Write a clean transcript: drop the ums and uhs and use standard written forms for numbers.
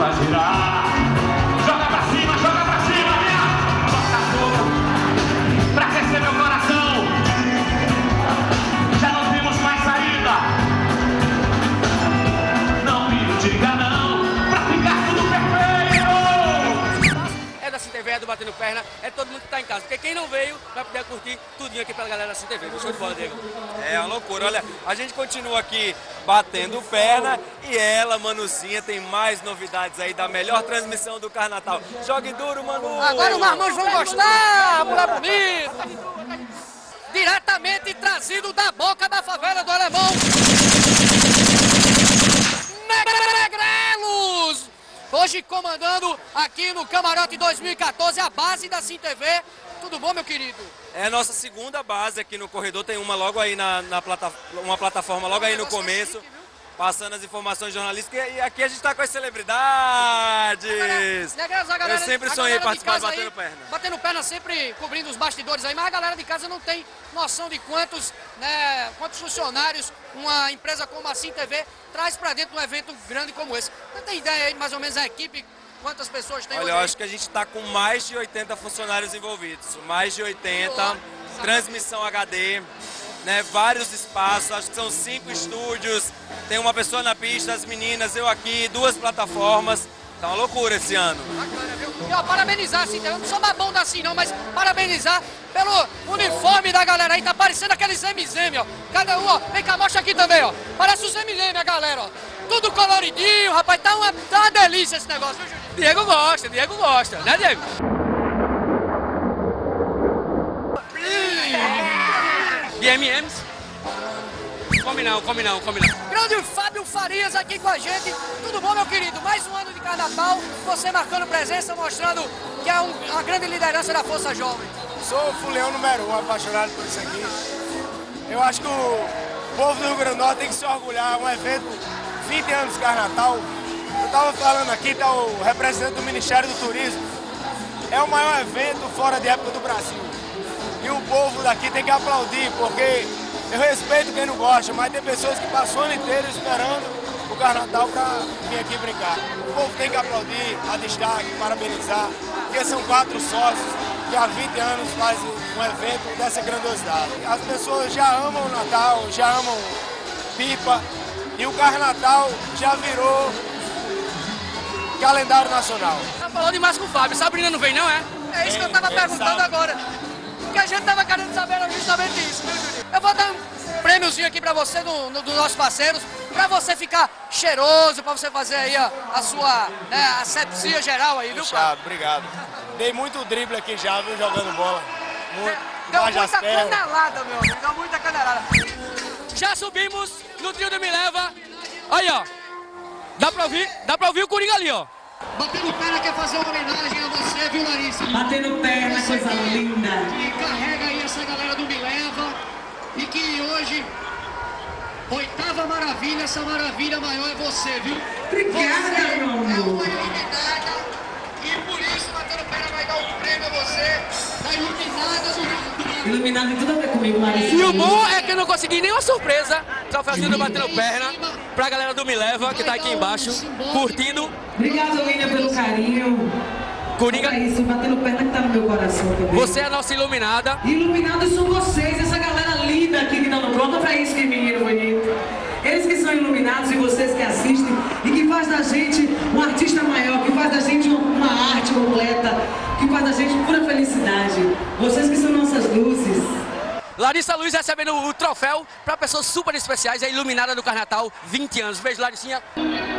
faz girar. Joga pra cima, minha. Bota fogo pra aquecer meu coração. Já não temos mais saída. Não me diga não, pra ficar tudo perfeito. É da CINTV, é do Batendo Perna, é todo mundo que tá em casa. Porque quem não veio vai poder curtir tudinho aqui pela galera da CINTV. Show de bola, Diego. É uma loucura, olha, a gente continua aqui batendo perna e ela, Manuzinha, tem mais novidades aí da melhor transmissão do Carnatal. Jogue duro, Manu! Agora os marmanjos vão gostar, mulher bonita! Diretamente trazido da boca da favela do Alemão, Negrelos! Hoje comandando aqui no Camarote 2014 a base da CINTV. Tudo bom, meu querido? É a nossa segunda base aqui no corredor, tem uma logo aí uma plataforma logo aí no começo, passando as informações jornalísticas, e aqui a gente tá com as celebridades. Eu sempre sonhei participar do Batendo Perna. Batendo Perna sempre cobrindo os bastidores aí, mas a galera de casa não tem noção de quantos funcionários uma empresa como a CINTV traz para dentro de um evento grande como esse. Você tem ideia aí, mais ou menos, a equipe? Quantas pessoas tem? Olha, eu acho que a gente está com mais de 80 funcionários envolvidos. Mais de 80, transmissão HD, né, vários espaços, acho que são 5 estúdios, tem uma pessoa na pista, as meninas, eu aqui, 2 plataformas. Tá uma loucura esse ano. Bacana, viu? E ó, parabenizar, assim, eu não sou babão da assim não, mas parabenizar pelo uniforme da galera aí, tá parecendo aqueles MZM, ó. Cada um, ó, vem cá, mostra aqui também, ó. Parece os MZM, a galera, ó. Tudo coloridinho, rapaz, tá uma delícia esse negócio, viu, Juninho? Diego gosta, né, Diego? E M&M's? Come não. Grande Fábio Farias aqui com a gente. Tudo bom, meu querido? Mais um ano de Carnaval, você marcando presença, mostrando que é uma grande liderança da Força Jovem. Sou o fuleão número 1, apaixonado por isso aqui. Eu acho que o povo do Rio Grande do Norte tem que se orgulhar. Um evento, 20 anos de Carnatal. Eu estava falando aqui, tá o representante do Ministério do Turismo. É o maior evento fora de época do Brasil. E o povo daqui tem que aplaudir, porque eu respeito quem não gosta, mas tem pessoas que passam o ano inteiro esperando o Carnatal para vir aqui brincar. O povo tem que aplaudir, a destaque, parabenizar, porque são 4 sócios que há 20 anos fazem um evento dessa grandiosidade. As pessoas já amam o Natal, já amam pipa, e o Carnatal já virou calendário nacional. Tá falando demais com o Fábio, Sabrina não vem não, é? É isso que eu tava perguntando agora. O que a gente tava querendo saber era justamente isso, viu, Juninho? Eu vou dar um prêmiozinho aqui pra você, dos nossos parceiros, pra você ficar cheiroso, pra você fazer aí a sua asepsia geral aí, viu, Puxado, obrigado. Dei muito drible aqui já, viu, jogando bola. Deu muita canelada, meu amigo, deu muita canelada. Já subimos no trio do Me Leva. Aí, ó. Dá pra ouvir o Coringa ali, ó. Batendo Perna quer fazer uma homenagem a você, viu, Larissa? Batendo Perna, coisa linda. Que carrega aí essa galera do Me Leva e que hoje, 8ª maravilha, essa maravilha maior é você, viu? Obrigada, você meu amor. é uma iluminada e por isso Batendo Perna vai dar um prêmio a você, da iluminada do Iluminado tem tudo a ver comigo, Larissa. E o bom é que eu não consegui nenhuma surpresa, só fazendo Batendo Perna pra galera do Me Leva, que tá aqui embaixo, curtindo. Obrigada, William, pelo carinho. Coringa, É isso, Batendo Perna que tá no meu coração também. você é a nossa iluminada. Iluminados são vocês, essa galera linda aqui que tá no pronto pra isso, que menino bonito. Eles que são iluminados e vocês que assistem e que faz da gente um artista maior, que faz da gente uma arte completa, que faz da gente pura felicidade. Vocês que são nossas luzes. Larissa Luz recebendo o troféu para pessoas super especiais, a iluminada do Carnatal, 20 anos. Beijo, Larissinha.